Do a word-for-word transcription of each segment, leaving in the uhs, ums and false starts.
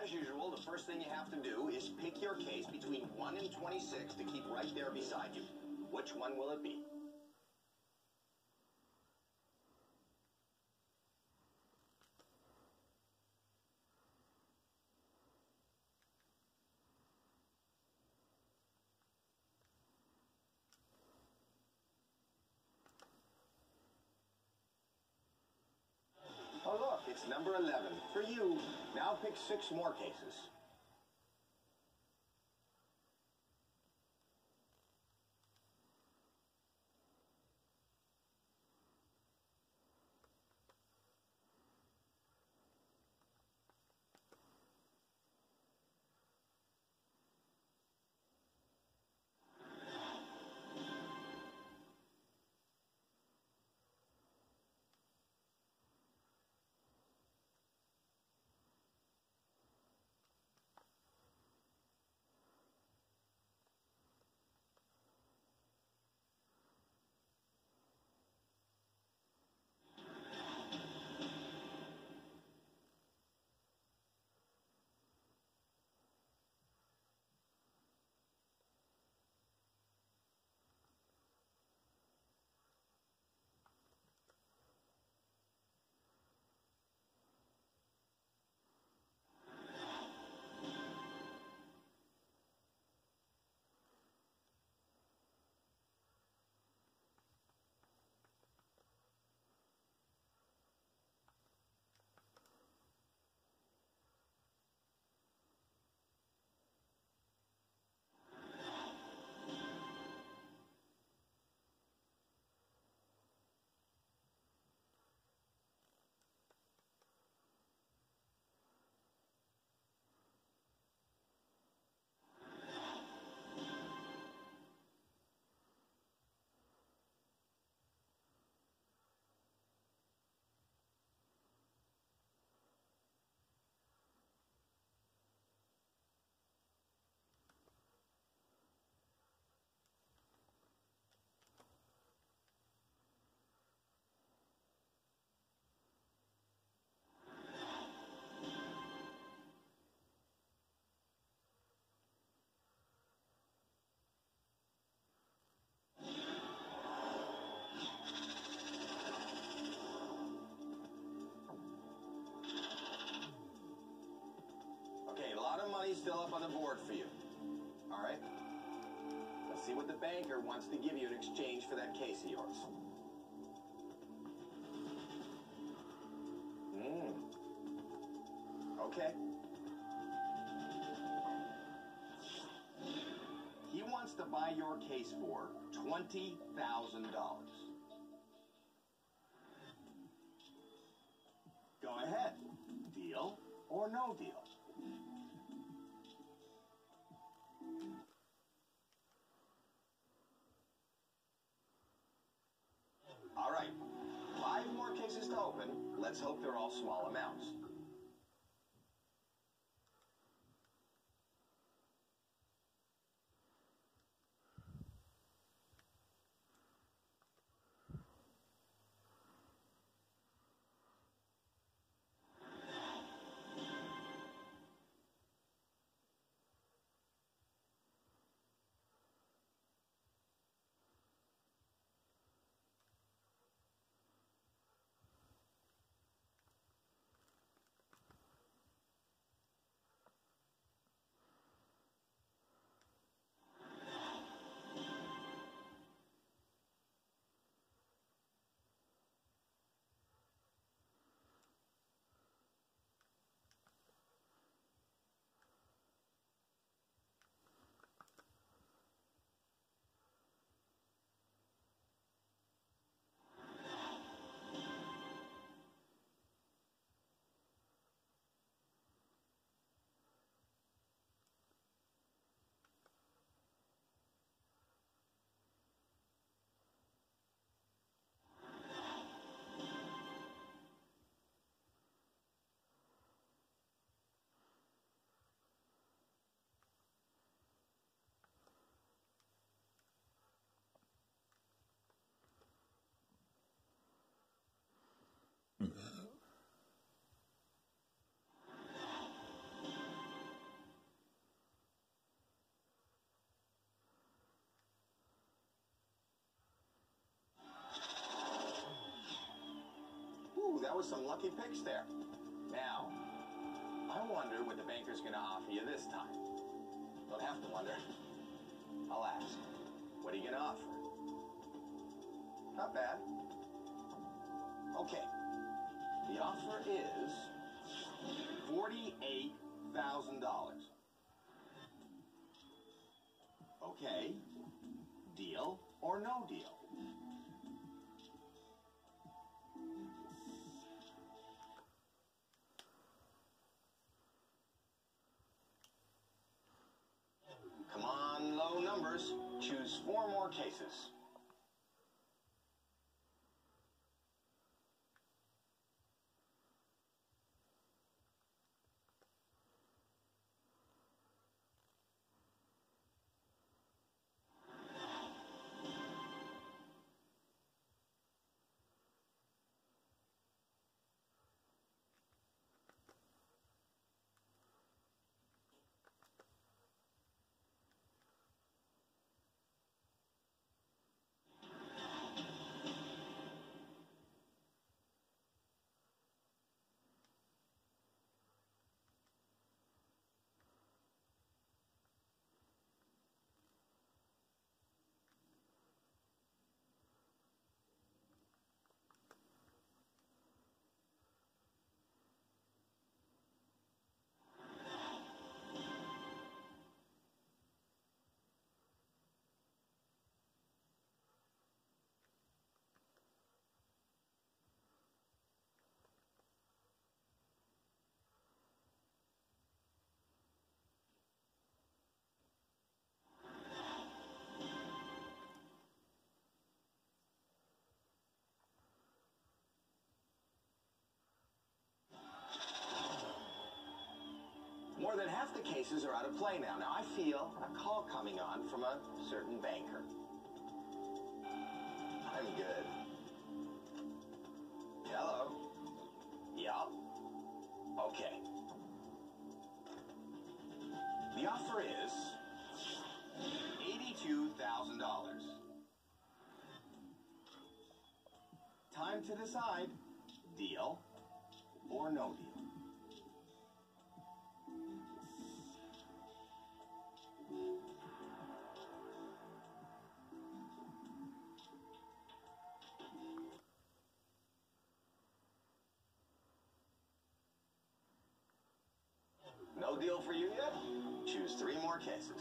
as usual, the first thing you have to do is pick your case between one and twenty-six to keep right there beside you. Which one will it be? Oh, look, it's number eleven. For you, now pick six more cases. Money's still up on the board for you. All right? Let's see what the banker wants to give you in exchange for that case of yours. Hmm. Okay. He wants to buy your case for twenty thousand dollars. Go ahead. Deal or no deal? All right, five more cases to open. Let's hope they're all small amounts. with some lucky picks there. Now, I wonder what the banker's going to offer you this time. Don't have to wonder. I'll ask. What are you going to offer? Not bad. Okay. The offer is forty-eight thousand dollars. Okay. Deal or no deal? Come on, low numbers. Choose four more cases. More than half the cases are out of play now. Now, I feel a call coming on from a certain banker. I'm good. Hello? Yup. Okay. The offer is eighty-two thousand dollars. Time to decide, deal or no deal. No deal for you yet? Choose three more cases.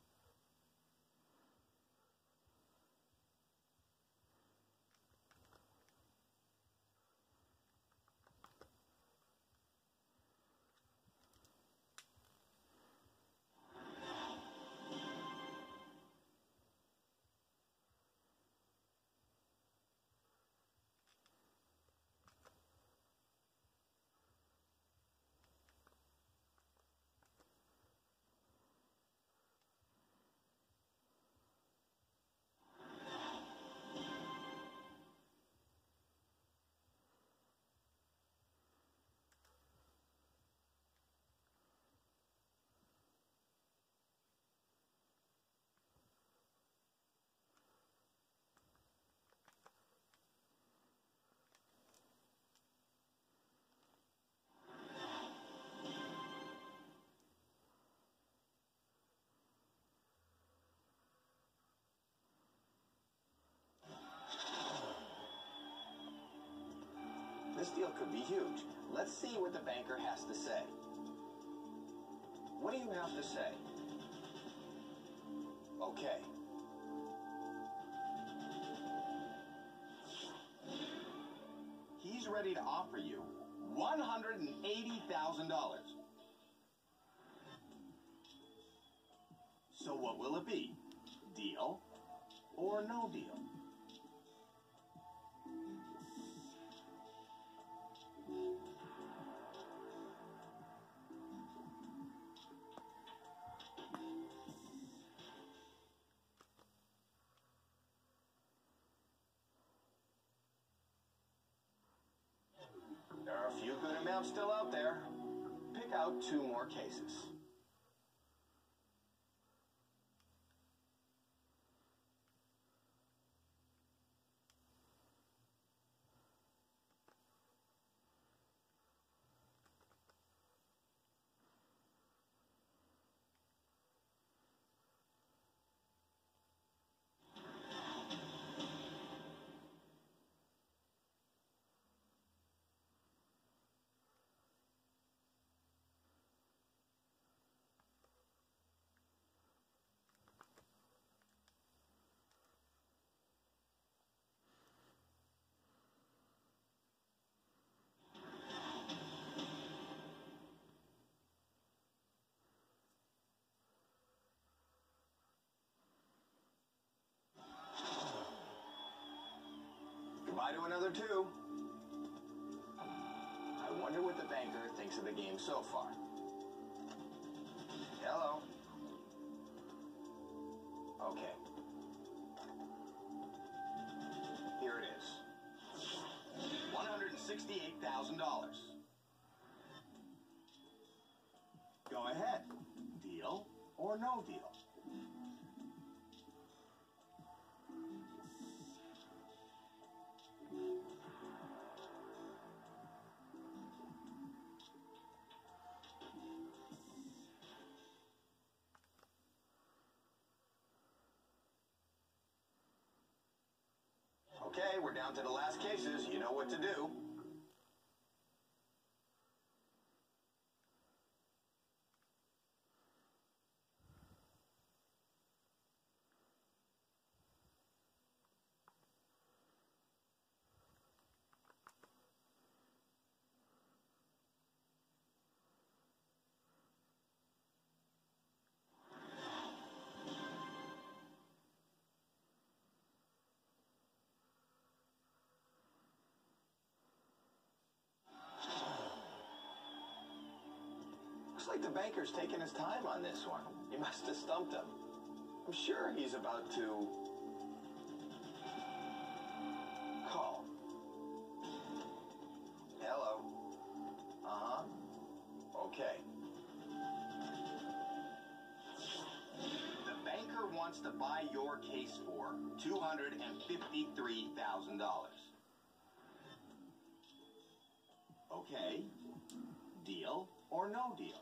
This deal could be huge. Let's see what the banker has to say. What do you have to say? Okay. He's ready to offer you one hundred eighty thousand dollars. So what will it be? Deal or no deal? There are a few good amounts still out there. Pick out two more cases. or two. I wonder what the banker thinks of the game so far. Hello. Okay. Here it is. one hundred sixty-eight thousand dollars. Go ahead. Deal or no deal? Okay, we're down to the last cases. You know what to do. Looks like the banker's taking his time on this one. He must have stumped him. I'm sure he's about to call. Hello. Uh-huh. Okay. The banker wants to buy your case for two hundred fifty-three thousand dollars. Okay. Deal or no deal?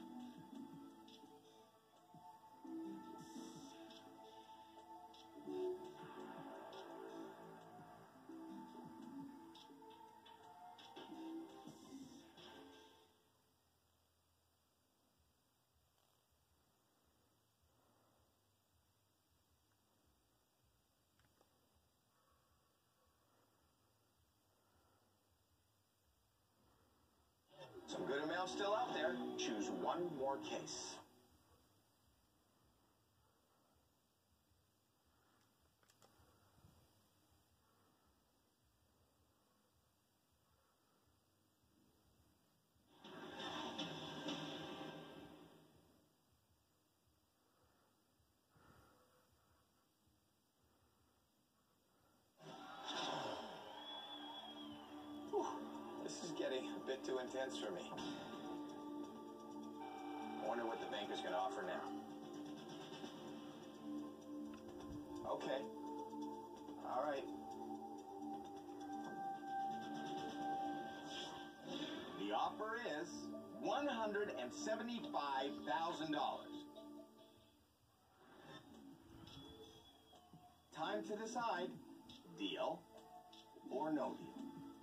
Some good amounts still out there. Choose one more case. Whew, this is getting a bit too intense for me. I wonder what the banker's going to offer now. Okay. All right. The offer is one hundred seventy-five thousand dollars. Time to decide, deal or no deal.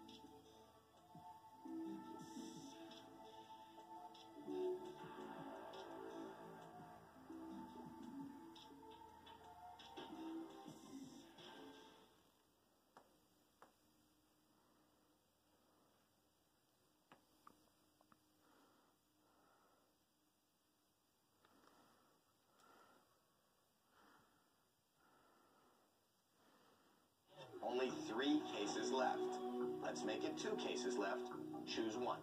Only three cases left. Let's make it two cases left. Choose one.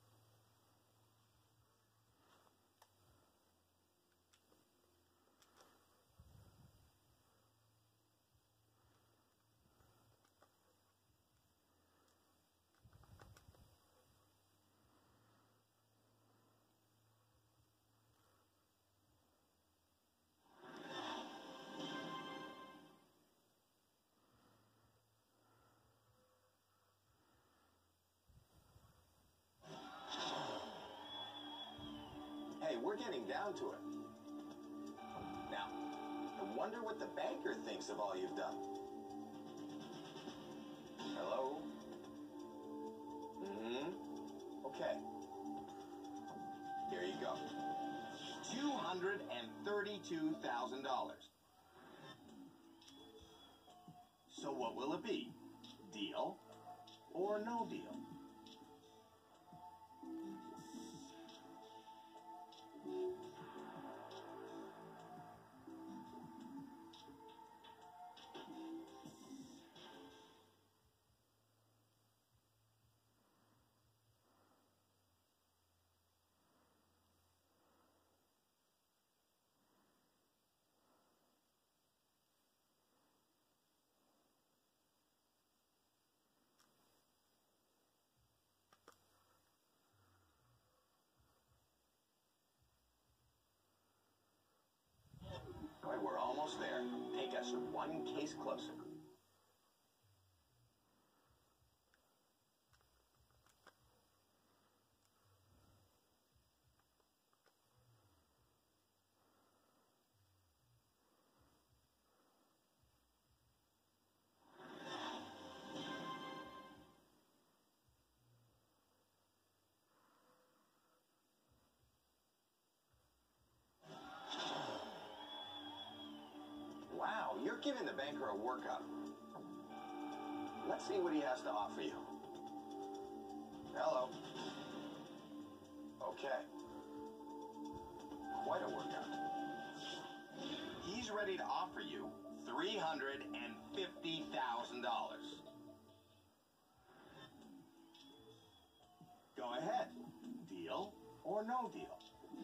Hey, we're getting down to it. Now, I wonder what the banker thinks of all you've done. Hello? Mm-hmm. Okay. Here you go. two hundred thirty-two thousand dollars. So what will it be? Deal or no deal? just one case closer. Wow, you're giving the banker a workout. Let's see what he has to offer you. Hello. Okay. Quite a workout. He's ready to offer you three hundred fifty thousand dollars. Go ahead. Deal or no deal?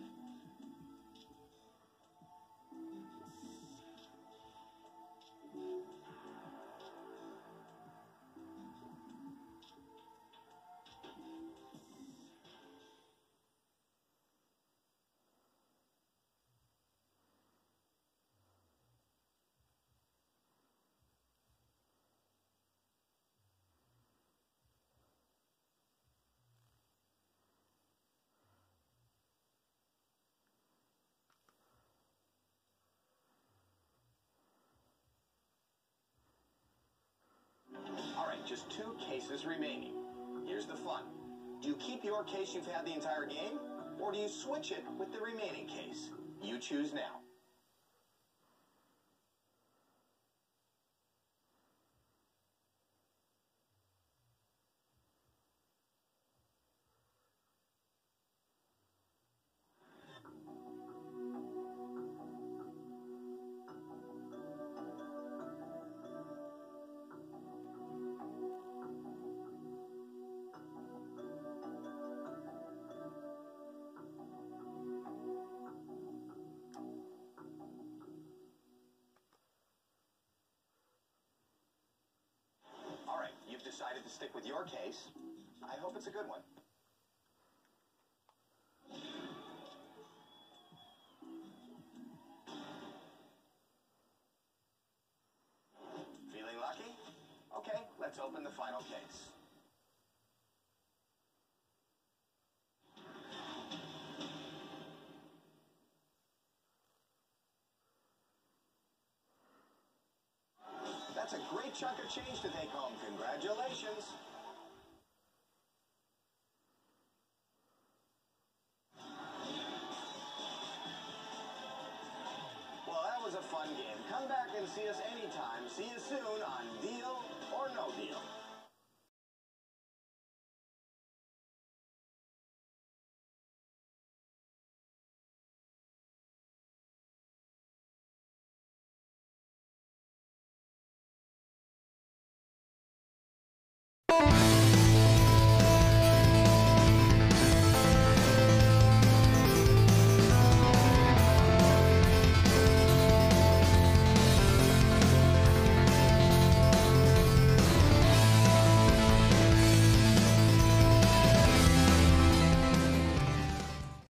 Just two cases remaining. Here's the fun. Do you keep your case you've had the entire game, or do you switch it with the remaining case? You choose now. Decided to stick with your case. I hope it's a good one. Feeling lucky? Okay, let's open the final case. That's a great chunk of change to take home. Congratulations. Well, that was a fun game. Come back and see us anytime. See you soon on Deal or No Deal.